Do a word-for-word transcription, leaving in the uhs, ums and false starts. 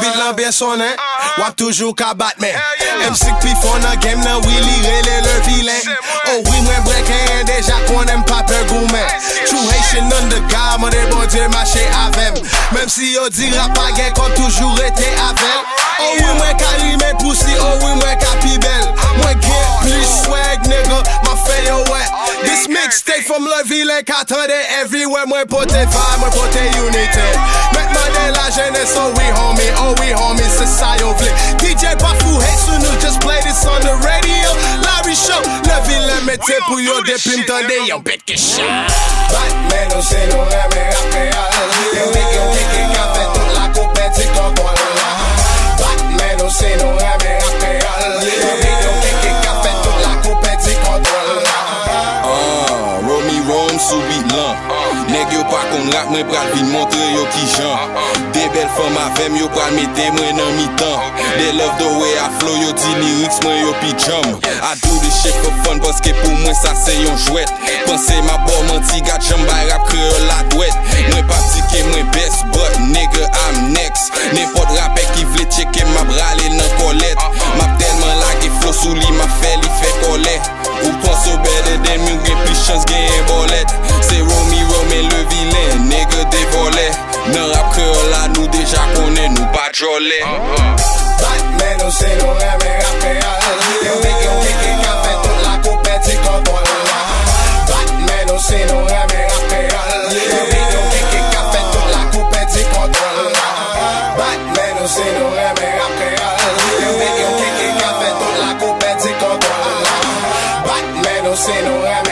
beat lan bien sonné, wap toujours ka Batman. M six pi fon nan game nan Willy rele le vilain. Oh oui, mwen brek en déjà qu'on aime pas peur gourmet. True Haitian underground, mon bon Dieu marché avec. Même si yo dira pas gain, comme toujours été avec. Oh oui, mwen ka rime poussi, oh oui, mwen ka pi belle. Mwen get plus swag, nigga, ma fait yo wet. This mixtape from le vilain qu'attendait everywhere. Mwen pote vibe, mwen pote unité. Maintenant de la jeunesse, oh oui homie, oh oui homie, c'est ça yo vle. D J Bafou hate so nous just play this on the radio. Larry Show, le vilain mette pour yo depuis m'tende yo bête que chat. Men Nou c'est nous rêve rap réel. Yo dit yo kiki ka fait toute la compétition qu'on a. Men Nou c'est nous rêve rap réel. Yo dit yo kiki ka fait toute la compétition qu'on a. Ah, Romey Rome sous beat lan. Nèg yo pa kon rap, mwen pral vin montre yo ki jan. De belles femmes avem yo pral mette mwen nan mi-tan. They love the way I flow, yo di lyrics mwen yo pi jam. I do this shit for fun paske pou mwen sa se yon jouet. Pense ma bo manti gat jam bay rap kreol la douet. Mwen pa tike mwen best but nigga I'm next. N'importe rapper ki vle cheke ma brale nan kolet. Map telman lage flow sou li ma fe li fe kolet. Ou pense better than me, gen plus chance gen bolet. C'est Romey Romey le vilain, nigga des volets. Nan rap kreol la nou deja konen nou pa jolè. Men Nou c'est nous rêve rap réel. Yo dit yo kiki ka fait toute la compétition qu'on a. Men Nou c'est nous rêve rap réel. Yo dit yo kiki ka fait toute la compétition qu'on a. Men Nou c'est nous rêve rap réel. Yo dit yo kiki ka fait toute la compétition qu'on a. Men Nou c'est nous rêve